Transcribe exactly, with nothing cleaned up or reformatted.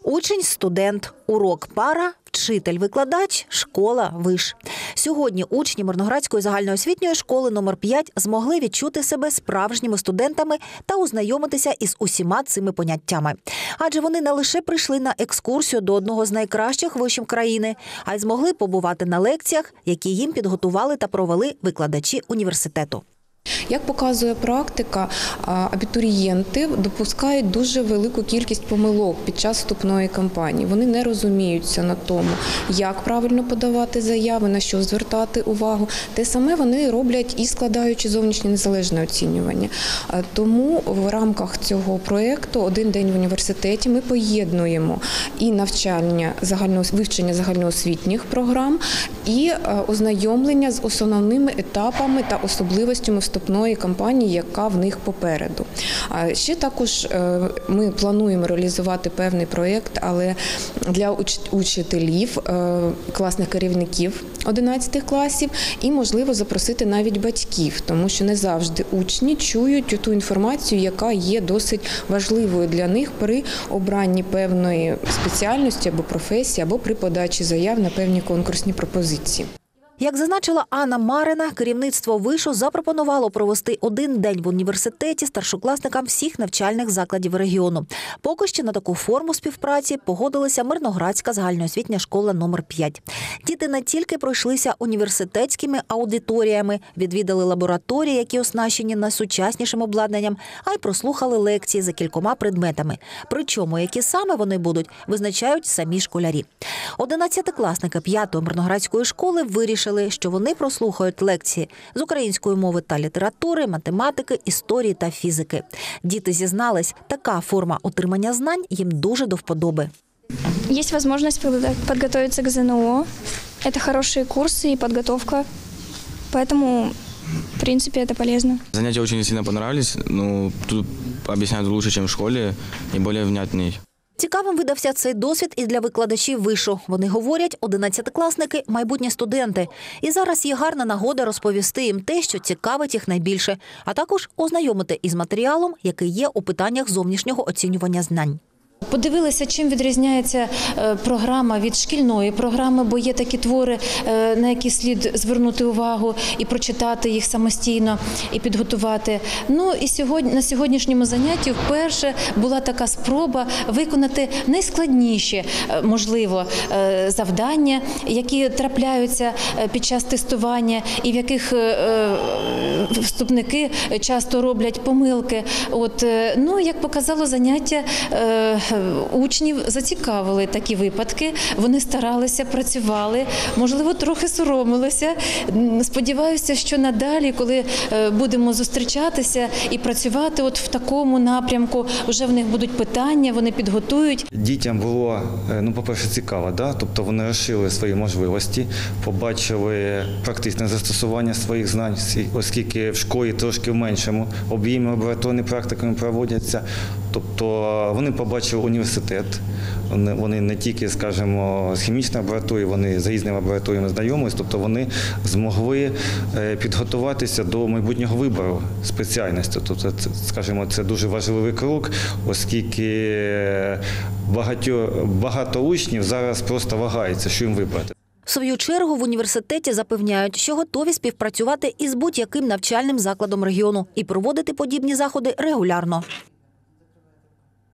Учень, студент, урок, пара, вчитель-викладач, школа, виш. Сьогодні учні Мирноградської загальноосвітньої школи номер п'ять змогли відчути себе справжніми студентами та ознайомитися із усіма цими поняттями. Адже вони не лише прийшли на екскурсію до одного з найкращих вишів країни, а й змогли побувати на лекціях, які їм підготували та провели викладачі університету. Як показує практика, абітурієнти допускають дуже велику кількість помилок під час вступної кампанії. Вони не розуміються на тому, як правильно подавати заяви, на що звертати увагу. Те саме вони роблять і складаючи зовнішнє незалежне оцінювання. Тому в рамках цього проєкту «Один день в університеті» ми поєднуємо і навчання, вивчення загальноосвітніх програм, і ознайомлення з основними етапами та особливостями вступної кампанії, яка в них попереду. Ще також ми плануємо реалізувати певний проєкт, але для учителів, класних керівників одинадцятих класів і, можливо, запросити навіть батьків, тому що не завжди учні чують ту інформацію, яка є досить важливою для них при обранні певної спеціальності або професії, або при подачі заяв на певні конкурсні пропозиції. Як зазначила Анна Марина, керівництво вишу запропонувало провести один день в університеті старшокласникам всіх навчальних закладів регіону. Поки що на таку форму співпраці погодилася Мирноградська загальноосвітня школа номер п'ять. Діти не тільки пройшлися університетськими аудиторіями, відвідали лабораторії, які оснащені найсучаснішим обладнанням, а й прослухали лекції за кількома предметами. Причому, які саме вони будуть, визначають самі школярі. Одинадцятикласники п'ятої Мирноградської школи вирішили, що вони прослухають лекції з української мови та літератури, математики, історії та фізики. Діти зізнались, така форма отримання знань їм дуже до вподоби. Є можливість підготуватися к ЗНО. Це хороші курси і підготовка. Тому, в принципі, це полезно. Заняття дуже сильно понравились. Ну, тут об'ясняють краще, ніж в школі, і більш внятніше. Цікавим видався цей досвід і для викладачів вишу. Вони говорять, одинадцятикласники – майбутні студенти. І зараз є гарна нагода розповісти їм те, що цікавить їх найбільше, а також ознайомити із матеріалом, який є у питаннях зовнішнього оцінювання знань. Подивилися, чим відрізняється програма від шкільної програми, бо є такі твори, на які слід звернути увагу і прочитати їх самостійно, і підготувати. Ну і сьогодні, на сьогоднішньому занятті вперше була така спроба виконати найскладніші, можливо, завдання, які трапляються під час тестування і в яких вступники часто роблять помилки. От, ну, як показало заняття, учнів зацікавили такі випадки, вони старалися, працювали, можливо, трохи соромилися. Сподіваюся, що надалі, коли будемо зустрічатися і працювати от в такому напрямку, вже в них будуть питання, вони підготують. Дітям було, ну, по-перше, цікаво, да? Тобто вони розширили свої можливості, побачили практичне застосування своїх знань, оскільки в школі трошки в меншому об'ємі лабораторні практиками проводяться. Тобто вони побачили університет, вони не тільки, скажімо, з хімічної лабораторії, вони з різними лабораторіями знайомились, тобто вони змогли підготуватися до майбутнього вибору спеціальності. Тобто, скажімо, це дуже важливий крок, оскільки багато, багато учнів зараз просто вагаються, що їм вибрати. В свою чергу в університеті запевняють, що готові співпрацювати із будь-яким навчальним закладом регіону і проводити подібні заходи регулярно.